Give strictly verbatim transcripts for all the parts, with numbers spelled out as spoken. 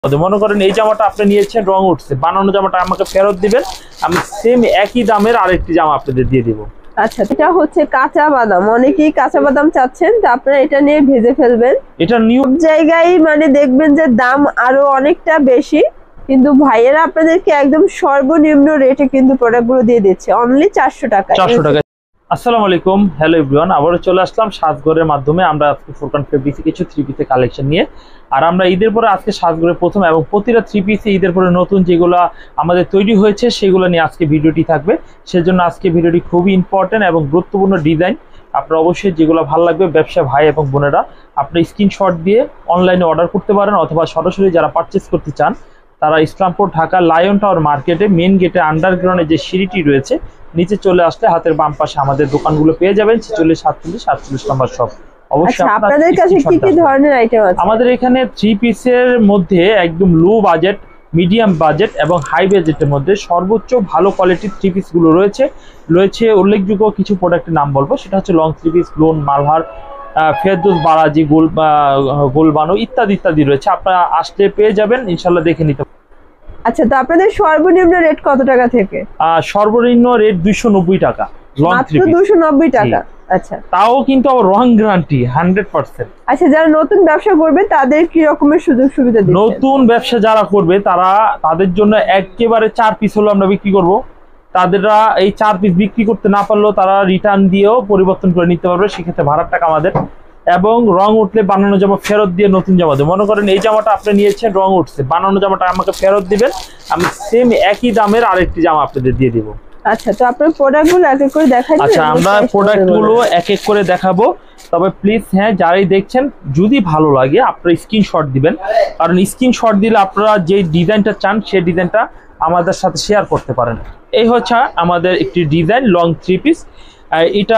মনে করেন এই জামাটা আপনি নিয়েছেন, রং উঠছে, বানানো জামাটা আমাকে ফেরত দিবেন, আমি সেম একই দামের আরেকটি জামা আপনাদের দিয়ে দিব। আচ্ছা, এটা হচ্ছে কাঁচা বাদাম, অনেকেই কাঁচা বাদাম চাচ্ছেন, তো আপনারা এটা নিয়ে ভেজে ফেলবেন। এটা নিউ জায়গায় মানে দেখবেন যে দাম আরো অনেকটা বেশি, কিন্তু ভাইয়েরা আপনাদেরকে একদম সর্বনিম্ন রেটে কিন্তু প্রোডাক্টগুলো দিয়ে দিচ্ছে, অনলি চারশো টাকা। চারশো টাকা। আসসালামু আলাইকুম, হ্যালো এভরিওয়ান, আবারও চলে আসলাম সাজঘরের মাধ্যমে। আমরা আজকে ফুরকান ফেব্রিক্সে কিছু থ্রি পিসের কালেকশন নিয়ে, আর আমরা ঈদের পরে আজকে সাজঘরের প্রথম এবং প্রতিটা থ্রি পিসে ঈদের পরে নতুন যেগুলো আমাদের তৈরি হয়েছে সেগুলো নিয়ে আজকে ভিডিওটি থাকবে। সেজন্য আজকে ভিডিওটি খুবই ইম্পর্টেন্ট এবং গুরুত্বপূর্ণ ডিজাইন। আপনারা অবশ্যই যেগুলো ভালো লাগবে ব্যবসা ভাই এবং বোনেরা আপনি স্ক্রিনশট দিয়ে অনলাইনে অর্ডার করতে পারেন, অথবা সরাসরি যারা পারচেস করতে চান তারা ইসলামপুর ঢাকা লায়ন টাওয়ার মার্কেটে মেন গেটে আন্ডারগ্রাউন্ডে যে সিঁড়িটি রয়েছে নিচে চলে আসলে হাতের বাম পাশে আমাদের দোকানগুলো পেয়ে যাবেন। ছেচল্লিশ সাতচল্লিশ সাতচল্লিশ নম্বর শপ। অবশ্যই আপনাদের কাছে কি কি ধরনের আইটেম আছে? আমাদের এখানে থ্রি পিসের মধ্যে একদম লো বাজেট, মিডিয়াম বাজেট এবং হাই বাজেটের মধ্যে সর্বোচ্চ ভালো কোয়ালিটির থ্রি পিস গুলো রয়েছে। রয়েছে উল্লেখযোগ্য কিছু প্রোডাক্টের নাম বলবো, সেটা হচ্ছে long three piece, lawn, Malhar, Ferdous, Bareeze, গোল গোলবানো ইত্যাদি ইত্যাদি রয়েছে। আপনারা আসলে পেয়ে যাবেন, ইনশাল্লাহ দেখে নিতে। আচ্ছা, তো আপনাদের সর্বনিম্ন রেট কত টাকা থেকে? সর্বনিম্ন রেট দুইশো নব্বই টাকা, মাত্র দুইশো নব্বই টাকা। আচ্ছা, তাও কিন্তু আবার রং গ্যারান্টি হান্ড্রেড পার্সেন্ট। আচ্ছা, যারা নতুন ব্যবসা করবে তাদের কি রকমের সুযোগ সুবিধা দিচ্ছেন? নতুন ব্যবসা যারা করবে তারা তাদের জন্য একেবারে চার পিস হলো আমরা বিক্রি করব। তাদেররা এই চার পিস বিক্রি করতে না পারলেও তারা রিটার্ন দিয়েও পরিবর্তন করে নিতে পারবে, সেক্ষেত্রে ভাড়ার টাকা আমাদের। এবং রং উঠলে বানানো জামা ফেরত দিয়ে নতুন জামা দেবো। মনে করেন এই জামাটা আপনি নিয়েছেন, রং উঠছে, বানানো জামাটা আমাকে ফেরত দিবেন, আমি সেম একই দামের আরেকটি জামা আপনাদের দিয়ে দিব। আচ্ছা, তো আপনার প্রোডাক্টগুলো এক এক করে দেখাবেন? আচ্ছা, আমরা প্রোডাক্টগুলো এক এক করে দেখাবো, তবে প্লিজ হ্যাঁ যারাই দেখছেন যদি ভালো লাগে আপনারা স্ক্রিনশট দিবেন, কারণ স্ক্রিনশট দিলে আপনারা যে ডিজাইনটা চান সেই ডিজাইনটা আমাদের সাথে শেয়ার করতে পারেন। এই হচ্ছে আমাদের একটি ডিজাইন লং থ্রি পিস। এটা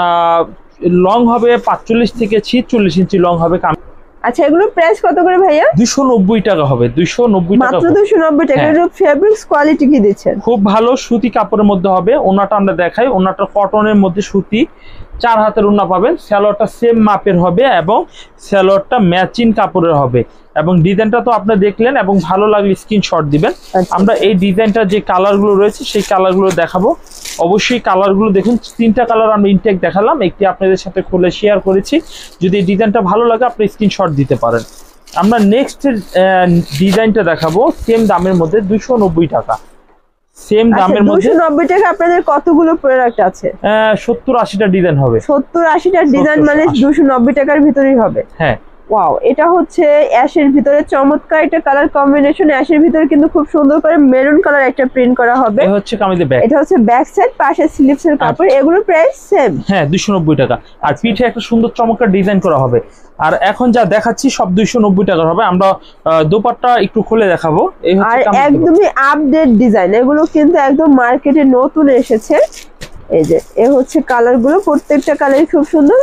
লং হবে পাঁচচল্লিশ থেকে ছিচল্লিশ ইঞ্চি লং হবে। আচ্ছা, এগুলো প্রাইস কত করে ভাইয়া? দুইশো নব্বই টাকা হবে। দুইশো নব্বই টাকা, মাত্র দুইশো নব্বই টাকা। এর ফেব্রিক্স কোয়ালিটি কি দিচ্ছেন? খুব ভালো সুতি কাপড়ের মধ্যে হবে। ওনাটা আমরা দেখাই, ওনাটা কটনের মধ্যে সুতি, চার হাতের ওনা পাবেন। স্যালোয়ারটা সেম মাপের হবে এবং স্যালোয়ারটা ম্যাচিং কাপড়ের হবে। এবং ডিজাইনটা তো আপনি দেখলেন, এবং ভালো লাগলে স্ক্রিনশট দিবেন। আমরা এই ডিজাইনটা যে কালারগুলো রয়েছে সেই কালারগুলো দেখাবো। অবশ্যই কালারগুলো দেখুন, তিনটা কালার আমরা ইনটেক দেখালাম, একটি আপনাদের সাথে খুলে শেয়ার করেছি। যদি ডিজাইনটা ভালো লাগে আপনি স্ক্রিনশট দিতে পারেন। আমরা নেক্সট ডিজাইনটা দেখাবো সেম দামের মধ্যে, দুইশো নব্বই টাকা। সেম দামের মধ্যে দুইশো নব্বই টাকা। আপনাদের কতগুলো প্রোডাক্ট আছে? সত্তর আশিটা ডিজাইন হবে। সত্তর আশিটা ডিজাইন মানে দুইশো নব্বই টাকার ভিতরেই হবে। হ্যাঁ, ওয়াও, এটা হচ্ছে অ্যাশের ভিতরে চমৎকার একটা কালার কম্বিনেশন। অ্যাশের ভিতরে কিন্তু খুব সুন্দর করে মেরুন কালার একটা প্রিন্ট করা হবে। এটা হচ্ছে কামিজের ব্যাক, এটা হচ্ছে ব্যাক সাইড, পাশে স্লিভস এর কাপড়। এগুলো প্রাইস সেম। হ্যাঁ, দুইশো নব্বই টাকা। আর পিঠে একটা সুন্দর চমৎকার ডিজাইন করা হবে। আর এখন যা দেখাচ্ছি সব দুইশো নব্বই টাকার হবে। আমরা দোপাট্টা একটু খুলে দেখাবো। এই হচ্ছে আর একদমই আপডেট ডিজাইন, এগুলো কিন্তু একদম মার্কেটে নতুন এসেছে। এই যে এ হচ্ছে কালার গুলো, প্রত্যেকটা কালারই খুব সুন্দর।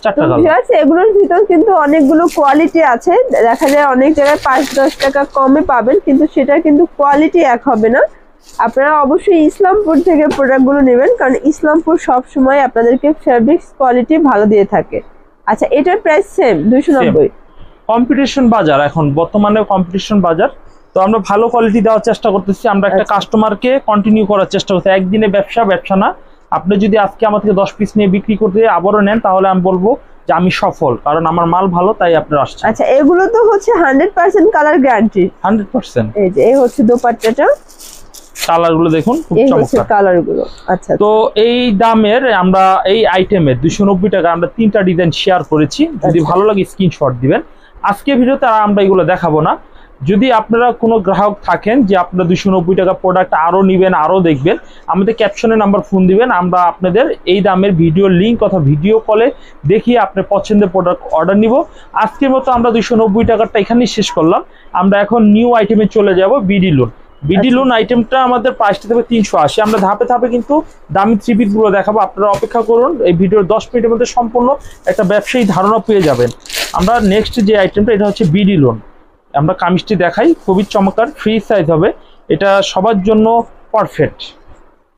এগুলোর ভিতর কিন্তু অনেকগুলো কোয়ালিটি আছে, দেখা যায় অনেক জায়গায় পাঁচ দশ টাকা কমে পাবেন, কিন্তু সেটা কিন্তু কোয়ালিটি এক হবে না। আপনারা অবশ্যই ইসলামপুর থেকে প্রোডাক্ট গুলো নেবেন, কারণ ইসলামপুর সব সময় আপনাদেরকে ফেব্রিক্স কোয়ালিটি ভালো দিয়ে থাকে। আচ্ছা, এটার প্রাইস সেম দুইশো নব্বই। কম্পিটিশন বাজার, এখন বর্তমানে কম্পিটিশন বাজার, তো আমরা ভালো কোয়ালিটি দেওয়ার চেষ্টা করতেছি। আমরা একটা কাস্টমারকে কন্টিনিউ করার চেষ্টা করছি। একদিনে ব্যবসা ব্যবসা না। আপনি যদি আজকে আমার থেকে দশ পিস নিয়ে বিক্রি করতে আবারও নেন তাহলে আমি বলবো যে আমি সফল, কারণ আমার মাল ভালো তাই আপনারা আসছেন। আচ্ছা, এগুলো তো হচ্ছে hundred percent colour guarantee. Hundred percent. এই যে এই হচ্ছে দোপাট্টাটা, কালারগুলো দেখুন খুব চমৎকার কালারগুলো। আচ্ছা, তো এই দামের আমরা এই আইটেমের দুইশো নব্বই টাকা আমরা তিনটা ডিজাইন শেয়ার করেছি। যদি ভালো লাগে স্ক্রিনশট দিবেন। আজকে ভিডিওতে আমরা এগুলো দেখাবো না। যদি আপনারা কোনো গ্রাহক থাকেন যে আপনারা দুইশো নব্বই টাকা প্রোডাক্ট আরো নিবেন, আরো দেখবেন, আমাদের ক্যাপশনে নাম্বার ফোন দিবেন, আমরা আপনাদের এই দামের ভিডিও লিঙ্ক অথবা ভিডিও কলে দেখিয়ে আপনার পছন্দের প্রোডাক্ট অর্ডার নিব। আজকের মতো আমরা দুইশো নব্বই টাকাটা এখানেই শেষ করলাম। আমরা এখন নিউ আইটেমে চলে যাব, বিডি লোন। বিডি লোন আইটেমটা আমাদের প্রাইসটা থাকবে তিনশো আশি। আমরা ধাপে ধাপে কিন্তু দামি থ্রি পিস গুলো দেখাবো, আপনারা অপেক্ষা করুন। এই ভিডিওর দশ মিনিটের মধ্যে সম্পূর্ণ একটা ব্যবসায়ী ধারণা পেয়ে যাবেন। আমরা নেক্সট যে আইটেমটা, এটা হচ্ছে বিডি লোন। আমরা কামিজটি দেখাই, খুবই চমৎকার, ফ্রি সাইজ হবে, এটা সবার জন্য পারফেক্ট।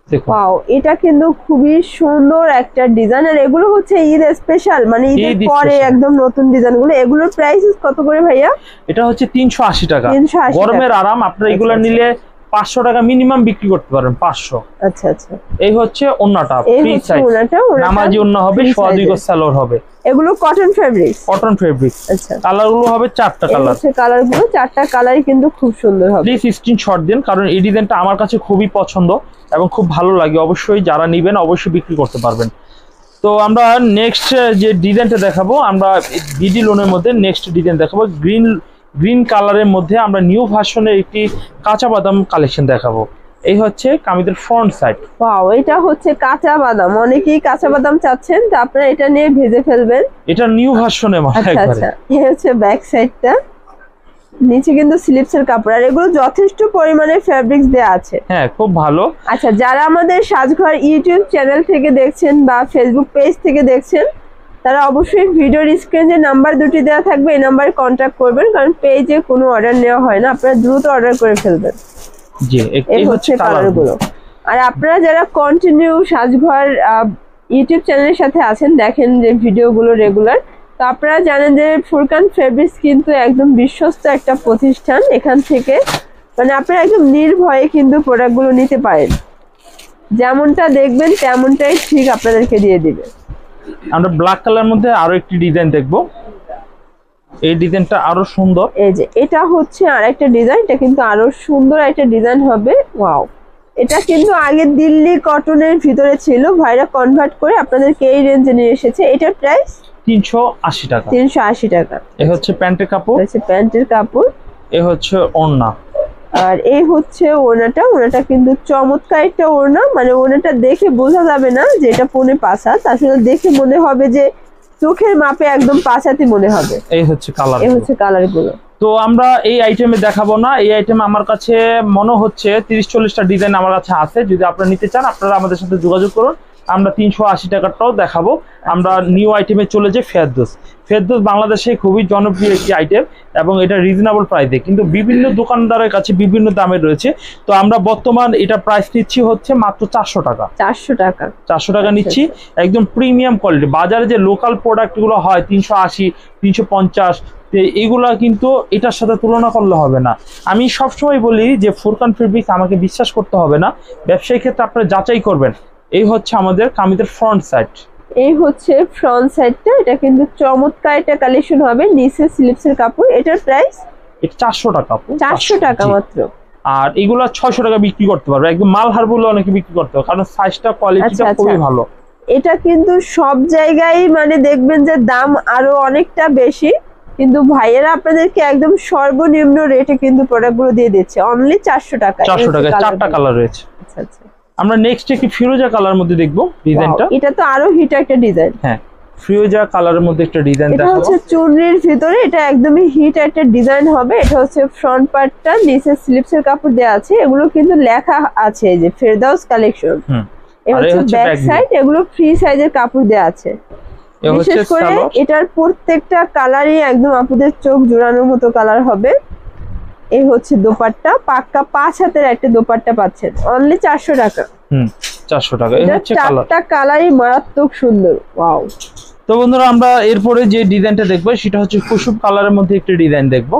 ওয়াও, এটা কিন্তু খুবই সুন্দর একটা ডিজাইন। আর এগুলো হচ্ছে ঈদ স্পেশাল, মানে ঈদের পরে একদম নতুন ডিজাইনগুলো। এগুলোর প্রাইস কত করে ভাইয়া? এটা হচ্ছে তিনশো আশি টাকা। তিনশো আশি। গরমের আরাম, আপনারা এগুলো নিলে পাঁচশো টাকা মিনিমাম বিক্রি করতে পারেন। পাঁচশো। আচ্ছা আচ্ছা। এই হচ্ছে ওন্নাটা, ফ্রি সাইজ নামাজি ওন্না হবে, সোয়া দুই গজ সালোয়ার হবে। এগুলো কটন ফেব্রিক। Cotton fabric. আচ্ছা। কালারগুলো হবে চারটা কালার। হচ্ছে কালারগুলো চারটা কালারই কিন্তু খুব সুন্দর হবে। প্লিজ স্ক্রিনশট দিন, কারণ এই ডিজাইনটা আমার কাছে খুবই পছন্দ এবং খুব ভালো লাগে। অবশ্যই যারা নেবেন অবশ্যই বিক্রি করতে পারবেন। তো আমরা নেক্সট যে ডিজাইনটা দেখাবো, আমরা বিডি লোনের মধ্যে নেক্সট ডিজাইন দেখাবো। গ্রিন গ্রিন কালারের মধ্যে আমরা নিউ ভার্সনের একটি কাঁচা বাদাম কালেকশন দেখাবো। এই হচ্ছে কামিজের ফ্রন্ট সাইড। ওয়াও, এটা হচ্ছে কাঁচা বাদাম। অনেকেই কাঁচা বাদাম চাচ্ছেন, তো আপনারা এটা নিয়ে ভেজে ফেলবেন। এটা নিউ ভার্সনে মানে আচ্ছা আচ্ছা। এই হচ্ছে ব্যাক সাইডটা, নিচে কিন্তু স্লিপসের কাপড়। আর এগুলো যথেষ্ট পরিমাণে ফেব্রিক্স দেয়া আছে। হ্যাঁ, খুব ভালো। আচ্ছা, যারা আমাদের সাজঘর ইউটিউব চ্যানেল থেকে দেখছেন বা ফেসবুক পেজ থেকে দেখছেন, তারা অবশ্যই ভিডিওর স্ক্রিনে নাম্বার দুটি দেওয়া থাকবে, এই নাম্বারে কন্ট্যাক্ট করবেন, কারণ পেজে কোনো অর্ডার নেওয়া হয় না, আপনারা দ্রুত অর্ডার করে ফেলবেন। জি, এই হচ্ছে কালারগুলো। আর আপনারা যারা কন্টিনিউ সাজঘর ইউটিউব চ্যানেলের সাথে আছেন, দেখেন যে ভিডিওগুলো রেগুলার, তো আপনারা জানেন যে ফুরকান ফেব্রিক্স কিন্তু একদম বিশ্বস্ত একটা প্রতিষ্ঠান। এখান থেকে মানে আপনারা একদম নির্ভয়ে কিন্তু প্রোডাক্টগুলো নিতে পারেন, যেমনটা দেখবেন তেমনটাই ঠিক আপনাদেরকে দিয়ে দিবে। আমরা ব্ল্যাক কালার মধ্যে আরো একটি ডিজাইন দেখবো। এই ডিজাইনটা আরো সুন্দর। এই যে এটা হচ্ছে আরেকটা ডিজাইন, এটা কিন্তু আরো সুন্দর একটা ডিজাইন হবে। ওয়াও, এটা কিন্তু আগে দিল্লি কটনের ভিতরে ছিল, ভাইরা কনভার্ট করে আপনাদেরকে এই রেঞ্জে নিয়ে এসেছে। এটার প্রাইস তিনশো আশি টাকা। তিনশো আশি টাকা। এই হচ্ছে প্যান্টের কাপড়। হচ্ছে প্যান্টের কাপড়। এই হচ্ছে ওড়না। আর এই হচ্ছে ওড়নাটা। ওড়নাটা কিন্তু চমৎকার একটা ওড়না, মানে ওড়নাটা দেখে বোঝা যাবে না যে এটা পৌনে পাঁচ হাত, আসলে দেখে মনে হবে যে চোখের মাপে একদম পাঁচ হাতই মনে হবে। এই হচ্ছে কালার। এই হচ্ছে কালারগুলো। তো আমরা এই আইটেমে দেখাবো না, এই আইটেম আমার কাছে মনে হচ্ছে তিরিশ চল্লিশটা ডিজাইন আমার কাছে আছে। যদি আপনারা নিতে চান আপনারা আমাদের সাথে যোগাযোগ করুন, আমরা তিনশো আশি টাকাটাও দেখাবো। আমরা নিউ আইটেমে চলে যাই ফেরদৌস। ফেরদৌস বাংলাদেশে খুবই জনপ্রিয় একটি আইটেম এবং এটা রিজনেবল প্রাইসে, কিন্তু বিভিন্ন দোকানদারের কাছে বিভিন্ন দামে রয়েছে। তো আমরা বর্তমান এটা প্রাইস নিচ্ছি হচ্ছে মাত্র চারশো টাকা। চারশো টাকা চারশো টাকা নিচ্ছি, একদম প্রিমিয়াম কোয়ালিটি। বাজারে যে লোকাল প্রোডাক্টগুলো হয় তিনশো আশি তিনশো পঞ্চাশ, এইগুলা কিন্তু এটার সাথে তুলনা করলে হবে না। আমি সবসময় বলি যে ফুরকান ফেব্রিক্স আমাকে বিশ্বাস করতে হবে না, ব্যবসায়িক ক্ষেত্রে আপনারা যাচাই করবেন। এই হচ্ছে আমাদের কামিজের ফ্রন্ট সাইড। এই হচ্ছে ফ্রন্ট সাইডটা, এটা কিন্তু চমৎকার একটা কালেকশন হবে। নিচে স্লিপসের কাপড়। এটার প্রাইস এটা চারশো টাকা। চারশো টাকা মাত্র। আর এগুলো ছয়শো টাকা বিক্রি করতে পারবে, একদম মালহার বলে অনেকে বিক্রি করতে পারবে, কারণ সাইজটা কোয়ালিটিটা খুবই ভালো। এটা কিন্তু সব জায়গায় মানে দেখবেন যে দাম আরো অনেকটা বেশি, কিন্তু ভাইয়েরা আপনাদেরকে একদম সর্বনিম্ন রেটে কিন্তু প্রোডাক্টগুলো দিয়ে দিচ্ছে, অনলি চারশো টাকা। চারশো টাকা চারটা কালার রয়েছে। আচ্ছা আচ্ছা। আমরা নেক্সট একটি ফিরোজা কালার মধ্যে দেখবো ডিজাইনটা। এটা তো আরো হিট একটা ডিজাইন। হ্যাঁ, ফিরোজা কালারের মধ্যে একটা ডিজাইন দেখাবো। এটা হচ্ছে চুনরির ভিতরে, এটা একদমই হিট একটা ডিজাইন হবে। এটা হচ্ছে ফ্রন্ট পার্টটা, নিচে স্লিপসের কাপড় দেওয়া আছে। এগুলো কিন্তু লেখা আছে যে ফেরদৌস কালেকশন। হুম, এটা হচ্ছে ব্যাক সাইড, এগুলো ফ্রি সাইজের কাপড় দেওয়া আছে। বিশেষ করে এটার প্রত্যেকটা কালারই একদম আপনাদের চোখ জোড়ানোর মতো কালার হবে। এই হচ্ছে দোপাট্টা, পাক্কা পাঁচ হাতের একটা দোপাট্টা পাচ্ছেন অনলি চারশো টাকা। হুম, চারশো টাকা। এই হচ্ছে কালার, চারটা কালারই মারাত্মক সুন্দর। ওয়াও। তো বন্ধুরা আমরা এরপরে যে ডিজাইনটা দেখবো সেটা হচ্ছে কুসুম কালারের মধ্যে একটা ডিজাইন দেখবো।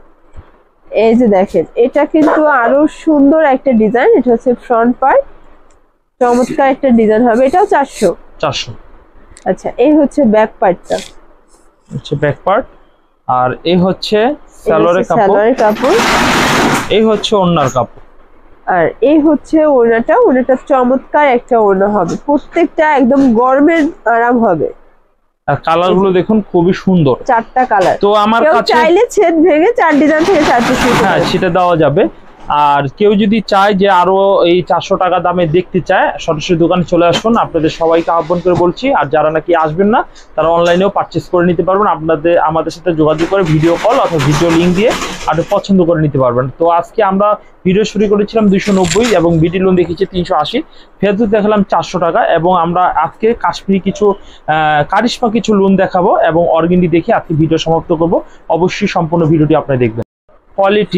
এই যে দেখেন, এটা কিন্তু আরো সুন্দর একটা ডিজাইন। এটা হচ্ছে ফ্রন্ট পার্ট, চমৎকার একটা ডিজাইন হবে। এটাও চারশো। চারশো। আচ্ছা, এই হচ্ছে ব্যাক পার্টটা, হচ্ছে ব্যাক পার্ট। আর এই হচ্ছে সালোয়ারের কাপড়। সালোয়ারের কাপড়। এই হচ্ছে ওড়নার কাপড়। আর এই হচ্ছে ওড়নাটা। ওড়নাটা চমৎকার একটা ওড়না হবে, প্রত্যেকটা একদম গরমের আরাম হবে। আর কালারগুলো দেখুন খুবই সুন্দর, চারটা কালার। তো আমার কাছে চাইলে ছেদ ভেঙে চার ডিজাইন থেকে চার পিস, হ্যাঁ সেটা দেওয়া যাবে। আর কেউ যদি চায় যে আরো এই চারশো টাকা দামে দেখতে চায়, সরাসরি দোকানে চলে আসুন, আপনাদের সবাইকে আহ্বান করে বলছি। আর যারা নাকি আসবেন না তারা অনলাইনেও পারচেস করে নিতে পারবেন, আপনাদের আমাদের সাথে যোগাযোগ করে ভিডিও কল অথবা ভিডিও লিঙ্ক দিয়ে আপনি পছন্দ করে নিতে পারবেন। তো আজকে আমরা ভিডিও শুরু করেছিলাম দুইশো নব্বই এবং বিডি লোন দেখিয়েছি তিনশো আশি, ফেরদৌস দেখালাম চারশো টাকা, এবং আমরা আজকে কাশ্মীরি কিছু কারিশমা কিছু লোন দেখাবো এবং অর্গেন্ডি দেখে আজকে ভিডিও সমাপ্ত করব। অবশ্যই সম্পূর্ণ ভিডিওটি আপনি দেখবেন। কোয়ালিটির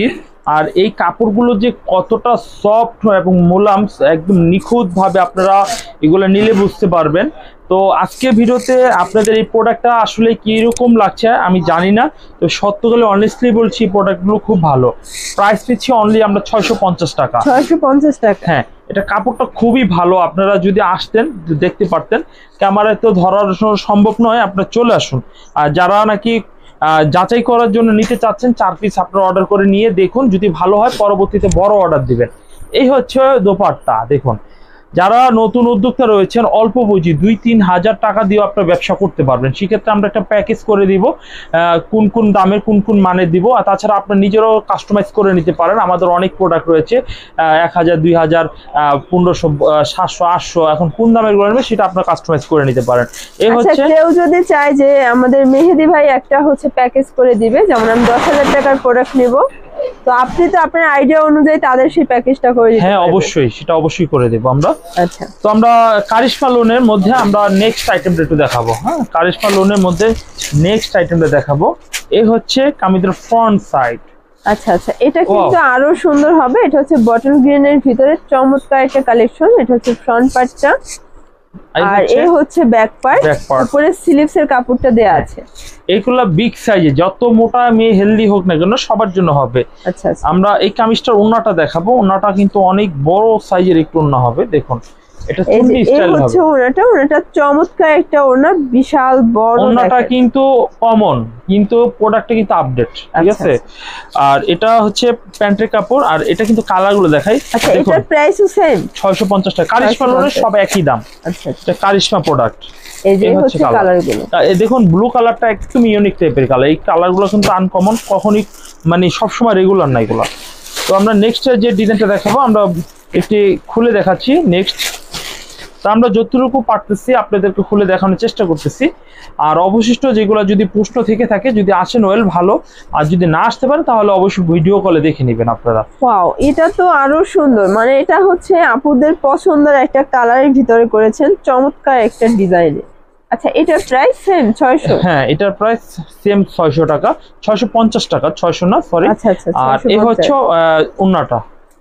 আর এই কাপড়গুলো যে কতটা সফট এবং মোলাম, একদম নিখুঁত ভাবে আপনারা এগুলো নিলে বুঝতে পারবেন। তো আজকে ভিডিওতে আপনাদের এই প্রোডাক্টটা আসলে কিরকম লাগছে আমি জানি না, তো সত্য করে অনেস্টলি বলছি প্রোডাক্টগুলো খুব ভালো। প্রাইস দিচ্ছি অনলি আমরা ছয়শো পঞ্চাশ টাকা। ছয়শো পঞ্চাশ টাকা। হ্যাঁ, এটা কাপড়টা খুবই ভালো, আপনারা যদি আসতেন দেখতে পারতেন। ক্যামেরায় তো ধরার সম্ভব নয়, আপনারা চলে আসুন। আর যারা নাকি যাচাই করার জন্য নিতে চাচ্ছেন, চার পিস আপনারা অর্ডার করে নিয়ে দেখুন, যদি ভালো হয় পরবর্তীতে বড় অর্ডার দিবেন। এই হচ্ছে দোপাট্টা। দেখুন, যারা নতুন উদ্যোক্তা রয়েছেন অল্প পুঁজি দুই তিন হাজার টাকা দিয়ে আপনার ব্যবসা করতে পারবেন, সেক্ষেত্রে আমরা একটা প্যাকেজ করে দিব, কোন কোন দামের কোন কোন মানের দিব। আর তাছাড়া আপনার নিজেরও কাস্টমাইজ করে নিতে পারেন। আমাদের অনেক প্রোডাক্ট রয়েছে, এক হাজার দুই হাজার পনেরোশো সাতশো আটশো, এখন কোন দামের গুলো নেবে সেটা আপনার কাস্টমাইজ করে নিতে পারেন। এই হচ্ছে কেউ যদি চায় যে আমাদের মেহেদি ভাই একটা হচ্ছে প্যাকেজ করে দিবে, যেমন আমি দশ হাজার টাকার প্রোডাক্ট নিব, তো আপনি তো আপনার আইডিয়া অনুযায়ী তাদের সেই প্যাকেজটা করে দিতে পারবেন। হ্যাঁ অবশ্যই, সেটা অবশ্যই করে দেব আমরা। আচ্ছা, তো আমরা কারিশমা লোনের মধ্যে আমরা নেক্সট আইটেমটা একটু দেখাবো। হ্যাঁ, কারিশমা লোনের মধ্যে নেক্সট আইটেমটা দেখাবো। এই হচ্ছে কামিজের ফ্রন্ট সাইড। আচ্ছা আচ্ছা, এটা কিন্তু আরো সুন্দর হবে। এটা হচ্ছে বটল গ্রিনের ভিতরে চমৎকার একটা কালেকশন। এটা হচ্ছে ফ্রন্ট পার্টটা, আর এই হচ্ছে ব্যাক পার্ট, উপরে স্লিভস এর কাপড়টা দেয়া আছে। এইগুলা বিগ সাইজে, যত মোটা মেয়ে হেলদি হোক না কেন সবার জন্য হবে। আচ্ছা আচ্ছা, আমরা এই কামিজটার ওন্নাটা দেখাবো। ওন্নাটা কিন্তু অনেক বড় সাইজের একটু ওন্না হবে। দেখুন, এটা চুন্নি স্টাইল হবে। হচ্ছে ওন্নাটা, ওন্নাটা চমৎকার একটা ওন্না, বিশাল বড়। ওন্নাটা কিন্তু কমন, কিন্তু প্রোডাক্টটা কিন্তু আপডেট, ঠিক আছে। আর এটা হচ্ছে প্যান্টের কাপড়, আর এটা কিন্তু কালারগুলো দেখাই। আচ্ছা, এটার প্রাইসও সেম ছয়শো পঞ্চাশ টাকা। কারিশমা লোনের সব একই দাম। আচ্ছা, এটা কারিশমা প্রোডাক্ট। এই যে হচ্ছে কালারগুলো, এই দেখুন ব্লু কালারটা একদম ইউনিক টাইপের কালার। এই কালারগুলো কিন্তু আনকমন, কখনই মানে সবসময় রেগুলার না এগুলো। তো আমরা নেক্সট যে ডিজাইনটা দেখাবো আমরা একটি খুলে দেখাচ্ছি নেক্সট। তো আমরা যতটুকু পারতেছি আপনাদেরকে খুলে দেখানোর চেষ্টা করতেছি। আর অবশিষ্ট যেগুলো যদি প্রশ্ন থেকে থাকে, যদি আসেন ওয়েল ভালো, আর যদি না আসতে পারে তাহলে অবশ্যই ভিডিও কলে দেখে নেবেন আপনারা। ওয়াও, এটা তো আরো সুন্দর। মানে এটা হচ্ছে আপুদের পছন্দের একটা কালারের ভিতরে করেছেন, চমৎকার একটা ডিজাইনে। আচ্ছা, এটার প্রাইস সেম ছয়শো? হ্যাঁ, এটার প্রাইস সেম ছয়শো টাকা, ছয়শো পঞ্চাশ টাকা, ছয়শো না সরি। আচ্ছা আচ্ছা, আর এই হচ্ছে ওন্নাটা।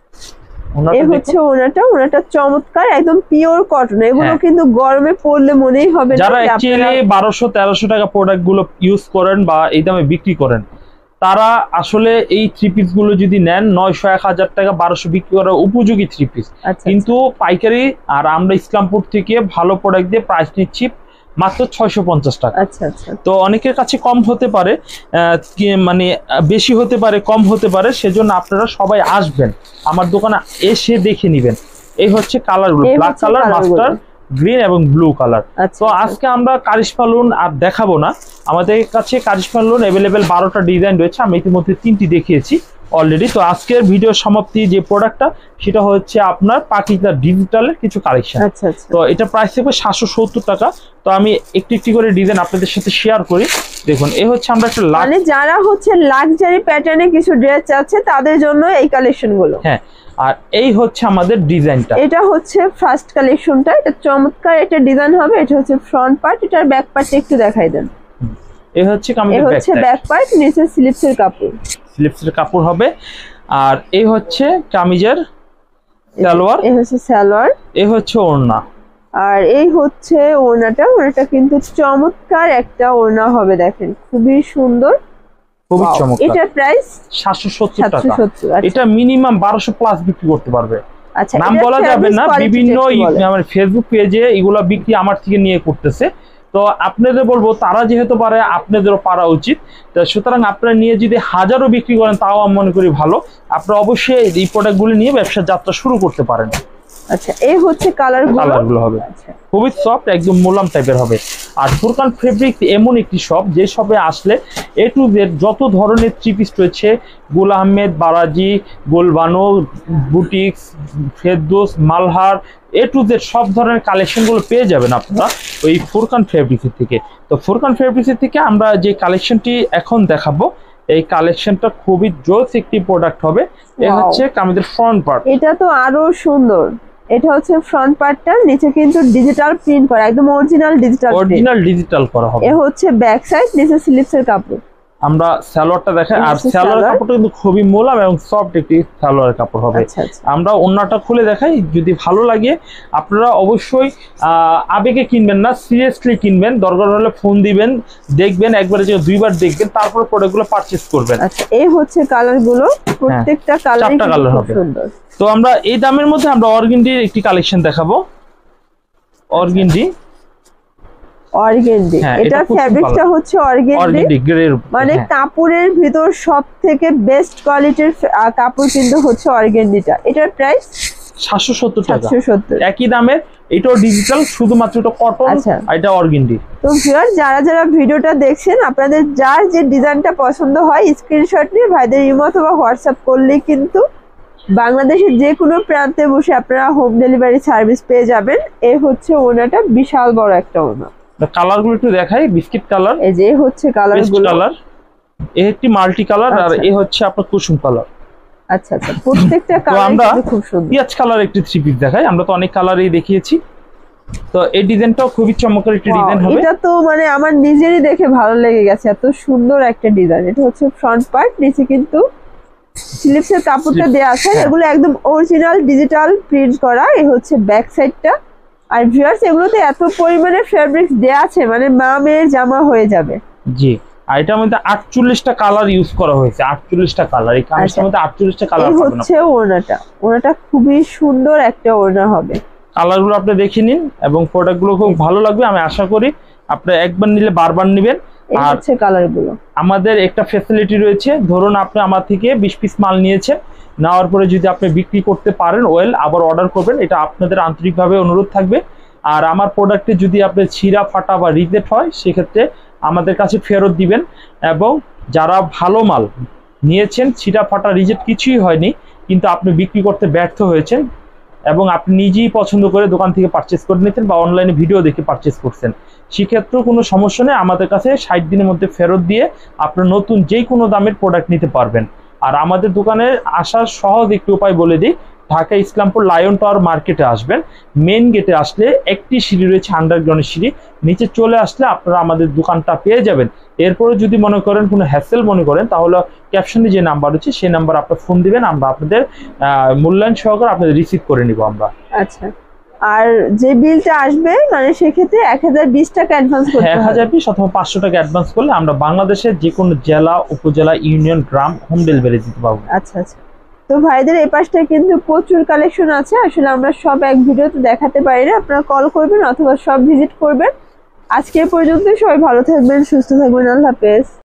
এই হচ্ছে ওনাটা, ওনাটা চমৎকার, একদম পিওর কটন। এগুলো কিন্তু গরমে পরলে মনেই হবে না। যারা অ্যাকচুয়ালি বারোশো তেরোশো টাকা প্রোডাক্ট গুলো ইউজ করেন বা এই দামে বিক্রি করেন, তারা আসলে এই থ্রি পিস গুলো যদি নেন নয়শো এক হাজার টাকা বারোশো বিক্রি করার উপযোগী থ্রি পিস। কিন্তু পাইকারি আর আমরা ইসলামপুর থেকে ভালো প্রোডাক্ট দিয়ে প্রাইস নিচ্ছি মাত্র ছয়শো পঞ্চাশ টাকা। আচ্ছা আচ্ছা, তো অনেকের কাছে কম হতে পারে, মানে বেশি হতে পারে, কম হতে পারে, সেজন্য আপনারা সবাই আসবেন আমার দোকানে, এসে দেখে নেবেন। এই হচ্ছে কালারগুলো, ব্ল্যাক কালার, মাস্টার গ্রিন এবং ব্লু কালার। তো আজকে আমরা কারিশমা লোন আর দেখাবো না, আমাদের কাছে কারিশমা লোন অ্যাভেলেবেল বারোটা ডিজাইন রয়েছে, আমি ইতিমধ্যে তিনটি দেখিয়েছি অলরেডি। তো আজকের ভিডিও সমাপ্তি যে প্রোডাক্টটা সেটা হচ্ছে আপনার পাকিস্তান ডিজিটালের কিছু কালেকশন। আচ্ছা আচ্ছা, তো এটা প্রাইস থাকবে সাতশো সত্তর টাকা। তো আমি একটি একটি করে ডিজাইন আপনাদের সাথে শেয়ার করি। দেখুন, এই হচ্ছে আমরা একটা মানে যারা হচ্ছে লাক্সারি প্যাটার্নে কিছু ড্রেস চাচ্ছে তাদের জন্য এই কালেকশন গুলো। হ্যাঁ, আর এই হচ্ছে আমাদের ডিজাইনটা। এটা হচ্ছে ফার্স্ট কালেকশনটা, এটা চমৎকার একটা ডিজাইন হবে। এটা হচ্ছে ফ্রন্ট পার্ট, এটার ব্যাক পার্টটা একটু দেখাই দেন। এই হচ্ছে কামিজের ব্যাক পার্ট, ব্যাক পার্ট, নিচে স্লিভসের কাপড়, স্লিভসের কাপড় হবে। আর এই হচ্ছে কামিজের সালোয়ার, এই হচ্ছে সালোয়ার, এই হচ্ছে ওড়না, আর এই হচ্ছে ওড়নাটা। ওড়নাটা কিন্তু চমৎকার একটা ওড়না হবে, দেখেন খুবই সুন্দর, খুবই চমৎকার। এটার প্রাইস সাতশো সত্তর টাকা। এটা মিনিমাম বারোশো প্লাস বিক্রি করতে পারবে। আচ্ছা, নাম বলা যাবে না, বিভিন্ন আমার ফেসবুক পেজে এগুলা বিক্রি আমার থেকে নিয়ে করতেছে। তো আপনাদের বলবো তারা যেহেতু পারে আপনাদেরও পারা উচিত। তো সুতরাং আপনারা নিয়ে যদি হাজারও বিক্রি করেন তাও আমি মনে করি ভালো। আপনারা অবশ্যই এই প্রোডাক্টগুলো নিয়ে ব্যবসার যাত্রা শুরু করতে পারেন। আচ্ছা, এই হচ্ছে কালার কালারগুলো হবে খুবই সফট, একদম মোলাম টাইপের হবে। আর ফুরকান ফেব্রিক এমন একটি শপ, যে শপে আসলে এ টু জেড যত ধরনের থ্রি পিস রয়েছে, গুল আহমেদ, বারাজি, গোলবানো, boutiques, Ferdous, Malhar, A to Z সব ধরনের কালেকশনগুলো পেয়ে যাবেন আপনারা ওই ফুরকান ফেব্রিক্সের থেকে। তো ফুরকান ফেব্রিক্সের থেকে আমরা যে কালেকশনটি এখন দেখাবো, এই কালেকশনটা খুবই জোস একটি প্রোডাক্ট হবে। এই হচ্ছে আমাদের ফ্রন্ট পার্ট, এটা তো আরো সুন্দর। এটা হচ্ছে ফ্রন্ট পার্টটা, নিচে কিন্তু ডিজিটাল প্রিন্ট করা, একদম অরিজিনাল ডিজিটাল অরিজিনাল ডিজিটাল করা হবে। এ হচ্ছে ব্যাক সাইড, নিচে স্লিভসের কাপড়। আমরা সালোয়ারটা দেখাই, আর সালোয়ারের কাপড়টা কিন্তু খুবই মোলায়েম এবং সফট একটি সালোয়ারের কাপড় হবে। আমরা ওন্নাটা খুলে দেখাই, যদি ভালো লাগে আপনারা অবশ্যই আবেগে কিনবেন না, সিরিয়াসলি কিনবেন। দরকার হলে ফোন দিবেন, দেখবেন, একবারে যে দুইবার দেখবেন, তারপর প্রোডাক্টগুলো পারচেজ করবেন। আচ্ছা, এই হচ্ছে কালারগুলো, প্রত্যেকটা কালারই খুব সুন্দর। তো আমরা এই দামের মধ্যে আমরা অর্গেন্ডির একটি কালেকশন দেখাবো। অর্গেন্ডি অর্গেন্ডি, এটা ফ্যাব্রিকটা হচ্ছে অর্গেন্ডি, মানে কাপড়ের ভিতর সবথেকে বেস্ট কোয়ালিটির কাপড় কিন্তু হচ্ছে অর্গেন্ডিটা। এটার প্রাইস সাতশো সত্তর টাকা, সাতশো সত্তর, একই দামের। এটাও ডিজিটাল, শুধুমাত্র এটা কটন, এটা অর্গেন্ডি। তো ভিউয়ার, যারা যারা ভিডিওটা দেখছেন, আপনাদের যার যে ডিজাইনটা পছন্দ হয় স্ক্রিনশট নিয়ে ভাইদের ইমো অথবা হোয়াটসঅ্যাপ করলে কিন্তু বাংলাদেশের যে কোনো প্রান্তে বসে আপনারা হোম ডেলিভারি সার্ভিস পেয়ে যাবেন। এই হচ্ছে ওনাটা, বিশাল বড় একটা ওনা। কালারগুলো একটু দেখাই, বিস্কিট কালার, এই যে হচ্ছে কালারগুলো, কালার এই একটি মাল্টি কালার, আর এই হচ্ছে আপনার কুসুম কালার। আচ্ছা আচ্ছা, প্রত্যেকটা কালার খুব সুন্দর। পিয়াজ কালার একটি থ্রি পিস দেখাই, আমরা তো অনেক কালারই দেখিয়েছি। তো এই ডিজাইনটাও খুবই চমৎকার একটি ডিজাইন হবে। এটা তো মানে আমার নিজেরই দেখে ভালো লেগে গেছে, এত সুন্দর একটা ডিজাইন। এটা হচ্ছে ফ্রন্ট পার্ট, নিচে কিন্তু স্লিভসের কাপড়টা দেয়া আছে, এগুলো একদম অরিজিনাল ডিজিটাল প্রিন্ট করা। এই হচ্ছে ব্যাক সাইডটা। আর ভিউয়ার্স, এগুলোতে এত পরিমাণে ফেব্রিক্স দেয়া আছে, মানে মা মেয়ের জামা হয়ে যাবে। জি, আর এটার মধ্যে আটচল্লিশটা কালার ইউজ করা হয়েছে, আটচল্লিশটা কালার। এই কামিজটার মধ্যে আটচল্লিশটা কালার পাবেন। এই হচ্ছে ওড়নাটা, ওড়নাটা খুবই সুন্দর একটা ওড়না হবে। কালারগুলো আপনি দেখে নিন এবং প্রোডাক্টগুলো খুব ভালো লাগবে, আমি আশা করি আপনি একবার নিলে বারবার নেবেন। এই হচ্ছে কালারগুলো। আমাদের একটা ফ্যাসিলিটি রয়েছে, ধরুন আপনি আমার থেকে বিশ পিস মাল নিয়েছেন, নেওয়ার পরে যদি আপনি বিক্রি করতে পারেন ওয়েল, আবার অর্ডার করবেন, এটা আপনাদের আন্তরিকভাবে অনুরোধ থাকবে। আর আমার প্রোডাক্টে যদি আপনার ছিঁড়া ফাটা বা রিজেক্ট হয়, সেক্ষেত্রে আমাদের কাছে ফেরত দিবেন। এবং যারা ভালো মাল নিয়েছেন, ছিঁড়া ফাটা রিজেক্ট কিছুই হয়নি, কিন্তু আপনি বিক্রি করতে ব্যর্থ হয়েছেন এবং আপনি নিজেই পছন্দ করে দোকান থেকে পারচেস করে নিতেন বা অনলাইনে ভিডিও দেখে পারচেস করছেন, সেক্ষেত্রেও কোনো সমস্যা নেই। আমাদের কাছে ষাট দিনের মধ্যে ফেরত দিয়ে আপনার নতুন যে কোনো দামের প্রোডাক্ট নিতে পারবেন। আর আমাদের দোকানে আসার সহজ একটি উপায় বলে দিই, ঢাকা ইসলামপুর লায়ন টাওয়ার মার্কেটে আসবেন। মেন গেটে আসলে একটি সিঁড়ি রয়েছে, আন্ডারগ্রাউন্ডের সিঁড়ি, নিচে চলে আসলে আপনারা আমাদের দোকানটা পেয়ে যাবেন। এরপরে যদি মনে করেন কোনো হ্যাসেল মনে করেন, তাহলে ক্যাপশনে যে নাম্বার রয়েছে সেই নাম্বার আপনার ফোন দিবেন, আমরা আপনাদের মূল্যায়ন সহকারে আপনাদের রিসিভ করে নিব আমরা। আচ্ছা, আর যে বিলটা আসবে মানে সেক্ষেত্রে এক হাজার বিশ টাকা অ্যাডভান্স করতে হবে। এক হাজার বিশ অথবা পাঁচশো টাকা অ্যাডভান্স করলে আমরা বাংলাদেশের যে কোনো জেলা, উপজেলা, ইউনিয়ন, গ্রাম হোম ডেলিভারি দিতে পারবো। আচ্ছা আচ্ছা, তো ভাইদের এই পাশটা কিন্তু প্রচুর কালেকশন আছে, আসলে আমরা সব এক ভিডিওতে দেখাতে পারি না। আপনারা কল করবেন অথবা সব ভিজিট করবেন। আজকে পর্যন্ত সবাই ভালো থাকবেন, সুস্থ থাকবেন, আল্লাহ হাফেজ।